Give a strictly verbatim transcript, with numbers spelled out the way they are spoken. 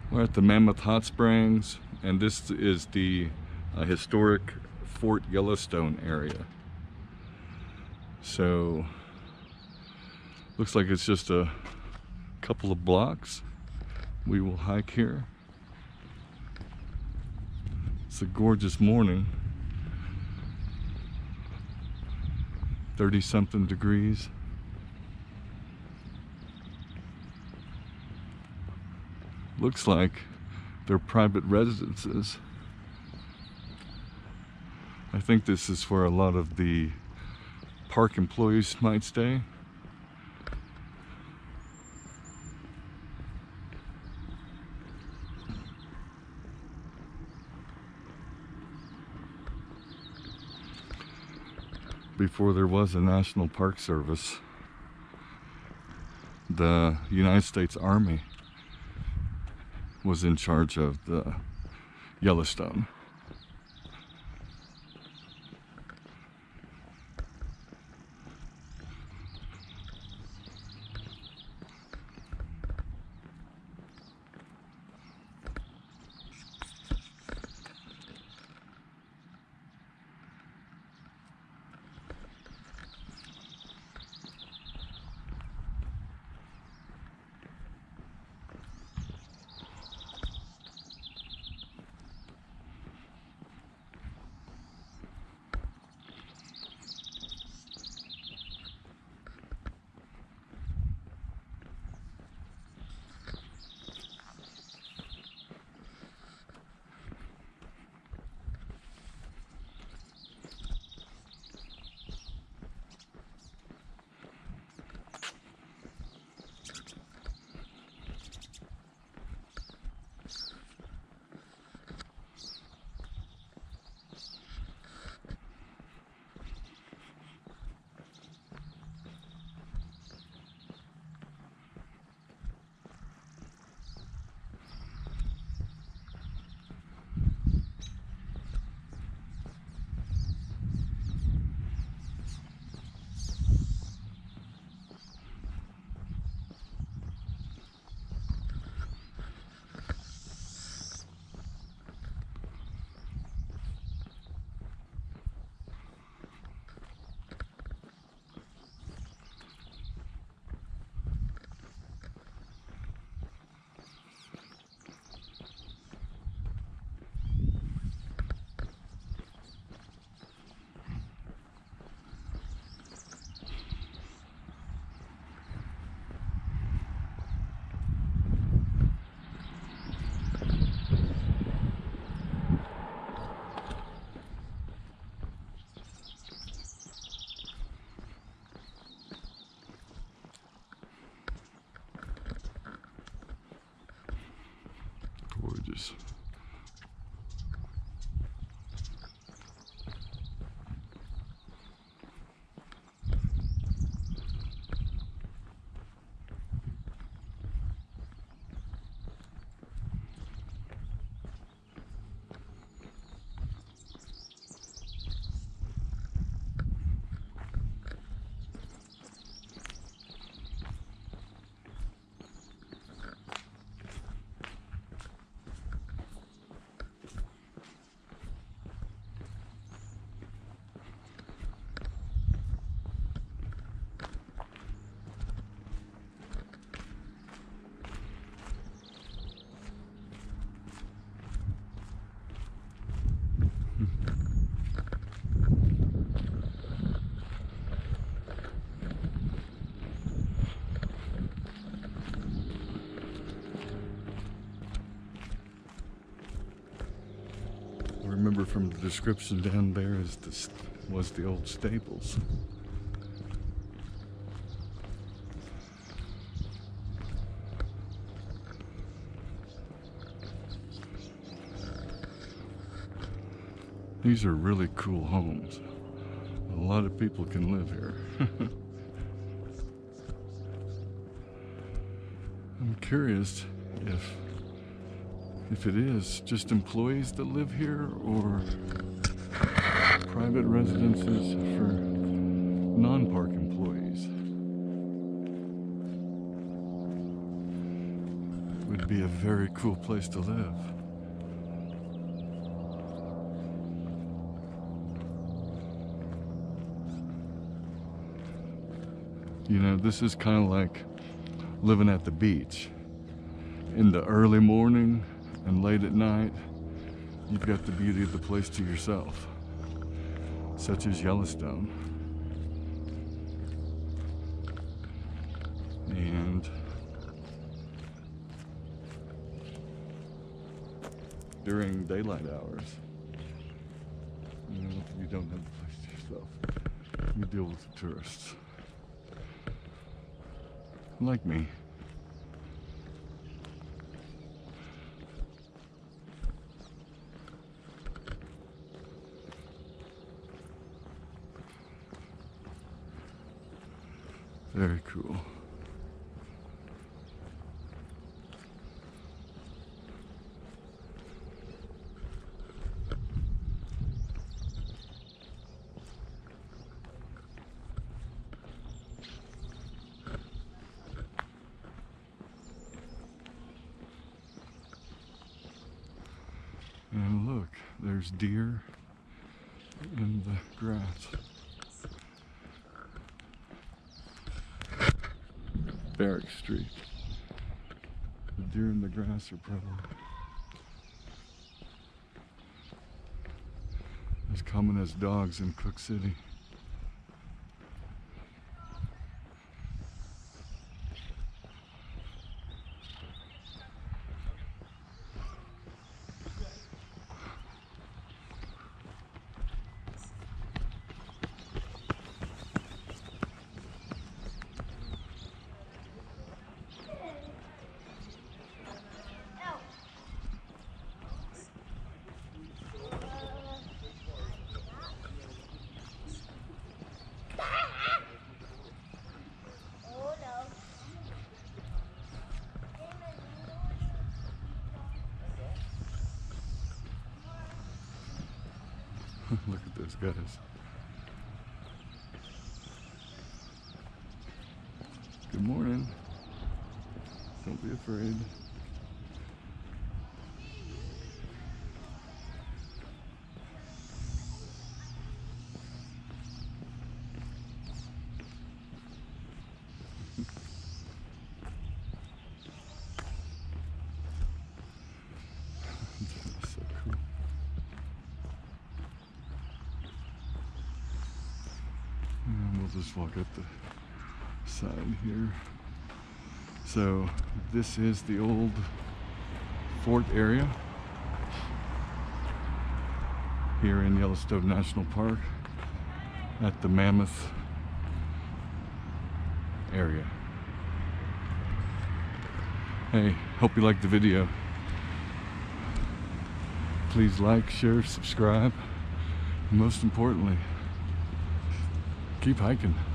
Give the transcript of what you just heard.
We're at the Mammoth Hot Springs, and this is the uh, historic Fort Yellowstone area. So, looks like it's just a couple of blocks. We will hike here. It's a gorgeous morning. thirty something degrees. Looks like they're private residences. I think this is where a lot of the park employees might stay. Before there was a National Park Service, the United States Army was in charge of the Yellowstone. Gorgeous. Remember from the description down there is this was the old stables. These are really cool homes. A lot of people can live here. I'm curious if if it is just employees that live here or private residences for non-park employees. would be a very cool place to live. You know, this is kind of like living at the beach. In the early morning and late at night, you've got the beauty of the place to yourself, such as Yellowstone. And during daylight hours, you know, you don't have the place to yourself. You deal with the tourists. Like me. Very cool. And look, there's deer in the grass. Barrack Street. The deer in the grass are prevalent. As common as dogs in Cook City. Look at those guys. Good morning. Don't be afraid. So cool. And we'll just walk up the side here. So this is the old fort area here in Yellowstone National Park at the Mammoth area. Hey, hope you liked the video. Please like, share, subscribe, and most importantly, keep hiking.